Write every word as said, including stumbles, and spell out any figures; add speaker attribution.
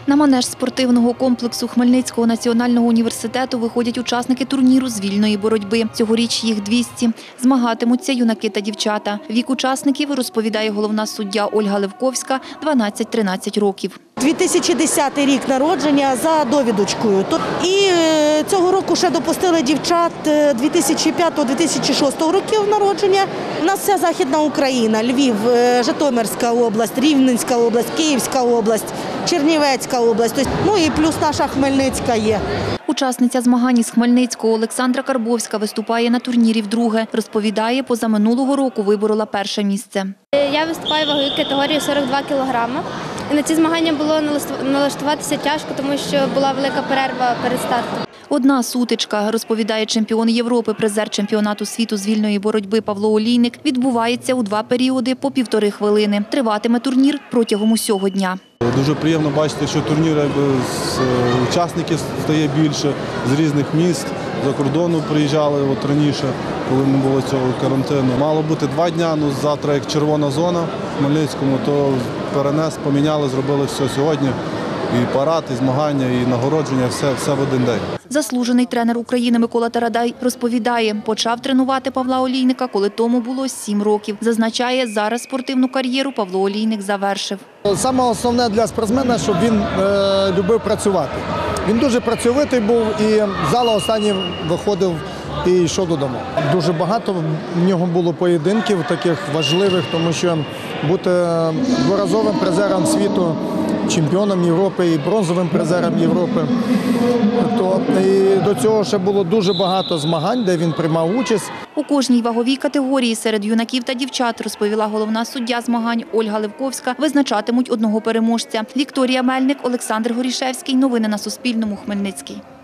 Speaker 1: На манеж спортивного комплексу Хмельницького національного університету виходять учасники турніру з вільної боротьби. Цьогоріч їх двісті. Змагатимуться юнаки та дівчата. Вік учасників, розповідає головна суддя Ольга Левковська, дванадцять-тринадцять років.
Speaker 2: дві тисячі десятий рік народження за довідочкою. І цього року ще допустили дівчат дві тисячі п'ятого - дві тисячі шостого років народження. У нас вся Західна Україна, Львів, Житомирська область, Рівненська область, Київська область, Чернівецька область. Ну і плюс наша Хмельницька є.
Speaker 1: Учасниця змагань із Хмельницького Олександра Карбовська виступає на турнірі вдруге. Розповідає, позаминулого року виборола перше місце.
Speaker 3: Я виступаю в ваговій категорії сорок два кілограми. І на ці змагання було налаштуватися тяжко, тому що була велика перерва перед стартом.
Speaker 1: Одна сутичка, розповідає чемпіон Європи, призер чемпіонату світу з вільної боротьби Павло Олійник, відбувається у два періоди по півтори хвилини. Триватиме турнір протягом усього дня.
Speaker 4: Дуже приємно бачити, що турнір з учасників стає більше, з різних міст, за кордону приїжджали от раніше, коли не було цього карантину. Мало бути два дні, ну завтра як червона зона в Хмельницькому, то перенес, поміняли, зробили все сьогодні. І парад, і змагання, і нагородження, все, все в один день.
Speaker 1: Заслужений тренер України Микола Тарадай розповідає, почав тренувати Павла Олійника, коли тому було сім років. Зазначає, зараз спортивну кар'єру Павло Олійник завершив.
Speaker 5: Саме основне для спортсмена, щоб він е, любив працювати. Він дуже працьовитий був і з зала останній виходив і йшов додому. Дуже багато в нього було поєдинків таких важливих, тому що бути дворазовим призером світу, чемпіоном Європи і бронзовим призером Європи. То, і до цього ще було дуже багато змагань, де він приймав участь.
Speaker 1: У кожній ваговій категорії серед юнаків та дівчат, розповіла головна суддя змагань Ольга Левковська, визначатимуть одного переможця. Вікторія Мельник, Олександр Горішевський. Новини на Суспільному. Хмельницький.